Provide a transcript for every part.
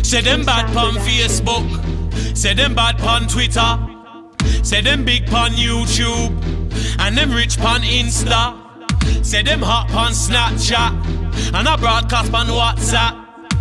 Say them bad pon Facebook, say them bad pon Twitter, say them big pon YouTube, and them rich pon Insta. Say them hot pon Snapchat, and a broadcast pon WhatsApp.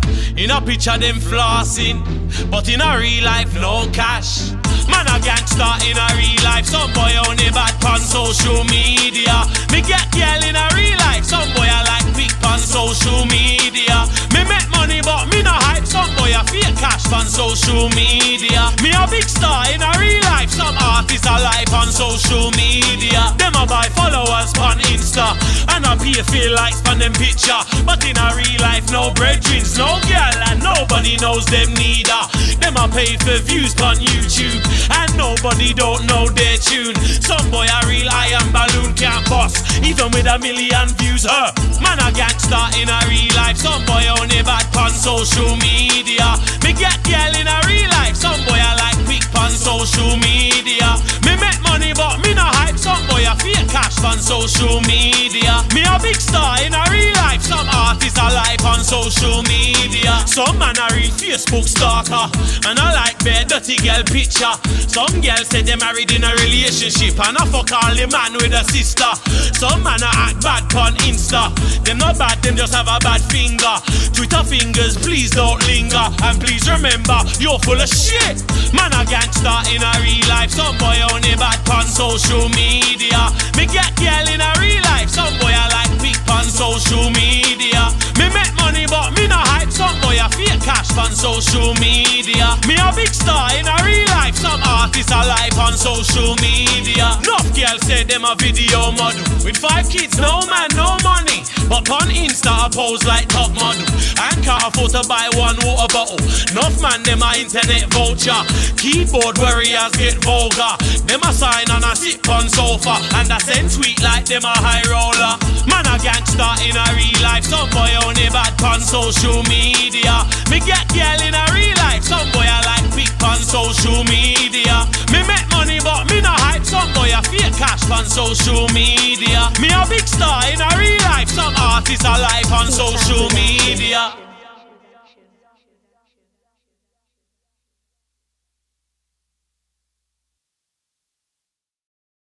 In a picture them flossing, but in a real life no cash. Man a gangster in a real life, some boy only bad pon social media. Me get girl in a real life, some boy I like quick pon social media. Me make money but me no hype, some boy a fake cash pon social media. Me a big star in a real life, some artists a live on social media. Them a buy followers pon Insta, and a pay feel likes pon them picture. But in a real life no brethrens, no girl, and nobody knows them neither. Them a pay for views pon YouTube, and nobody don't know their tune. Some boy a real iron balloon can't bust, even with 1 million views. Man a gangster in a real life, some boy only bad pon social media. Me get girl in a real life, some boy I like quick pon social media. Me make money but me no hype, some boy a fake cash pon social media. Me a big star in a real life, some artists a live on social media. Some man a real Facebook stalker, and I like bare dirty girl picture. Some girls say they married in a relationship, and I fuck all the man with a sister. Some man a act bad pon Insta, them not bad, them just have a bad finger. Twitter fingers, please don't linger, and please remember, you're full of shit. Man a gangster in a real life, some boy only bad pon social media. Me get girl in a real life, some boy I like quick pon social media. Me make money but me no hype, some boy a fake cash pon social media. Me a big star in a real life, some artists are live on social media. Enough girls say them a video model, with 5 kids, no man, no money, but pon Insta a pose like top model, and can't afford to buy 1 water bottle. Enough man them a internet vulture, keyboard warriors get vulgar. Them a sign and a sit on sofa, and a send tweet like them a high roller. Man a gangster in a real life, some boy only bad pon social media. Me get girl in a real life, some boy I like quick pon social media. Me make money but me no hype, some boy a fake cash pon social media. Me a big star in a real life, some artists are live on social media.